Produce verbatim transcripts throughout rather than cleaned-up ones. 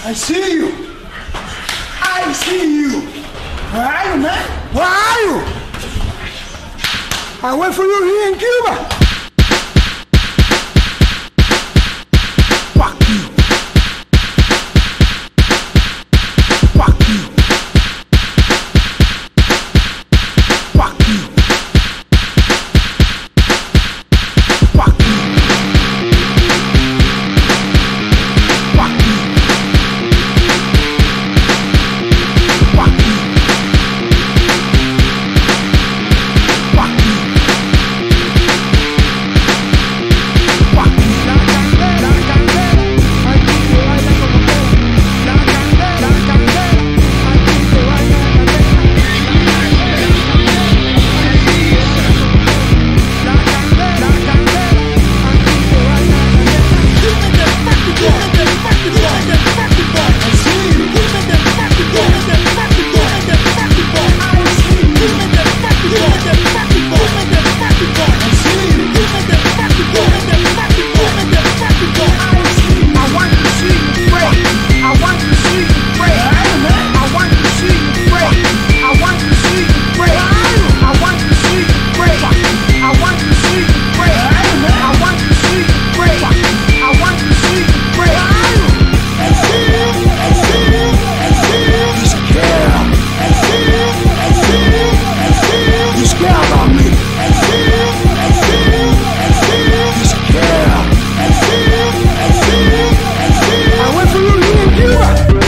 I see you. I see you. Where are you, man? Where are you? I wait for you here in Cuba. Fuck you. Fuck you. Fuck you. Fuck you. Fuck you. Fuck you. Fuck you. Fuck you. La candela, la candela, aquí se baila como todo. La candela, la candela, aquí se baila la candela. La candela, la candela, aquí se baila la candela. Give me the fucking boy, the fucking boy, the fucking boy. I see you. Give me the fucking boy, the fucking boy, the fucking boy. I see you. Give me the fucking boy, the fucking boy, the fucking boy. I see you. Give me the fucking boy, the fucking boy, the fucking boy. I see you. I want to see you break. I want to see you break. I want to see you break. I want to see you break. I want to see you break. I want to see you break. I want to see you break. I want to see you break. I see you. I see you. I see you. You scared. I see you. I see you. I see you. You scared about me. I see you. I see you. I see you. You scared. I see you. I see you. I see you. I went for you here in Cuba.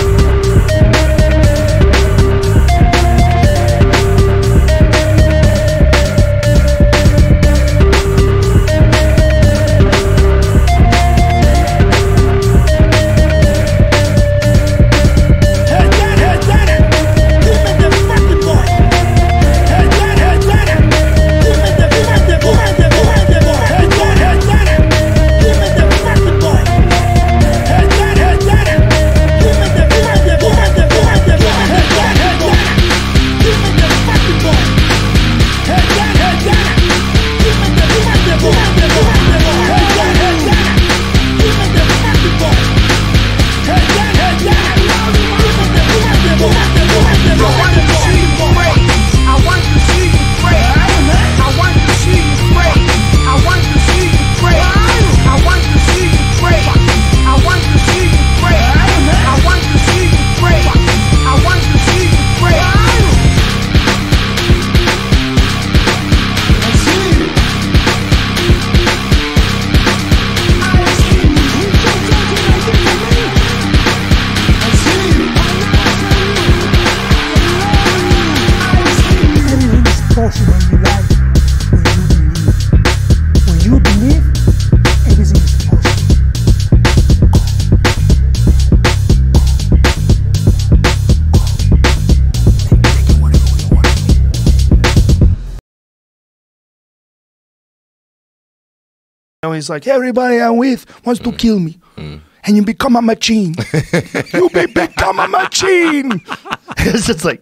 Hey, Dad, hey, Dad, give me the fucking boy. Hey, Dad, hey, Dad, give me the fucking boy, the fucking boy. Hey, Dad, hey, Dad, give me the fucking boy. Hey, Dad, hey, Dad, give me the fucking boy, the fucking boy. Hey, Dad, hey, Dad, give me the fucking boy. Hey, Dad, hey, Dad, give me the fucking boy, the fucking boy. Hey, Dad, hey, Dad, give me the fucking boy. Hey, Dad, hey, Dad, give me the fucking boy, the fucking boy. I want to see you break. I want to see you break. I want to see you break. I want to see you break. I want to see you break. I want to see you break. I want to see you break. I see you. I see you. I see you. Anything is possible in life when you believe. When you believe, everything is possible. Now he's like, everybody I'm with wants to kill me. And you become a machine. You be become a machine. It's just like,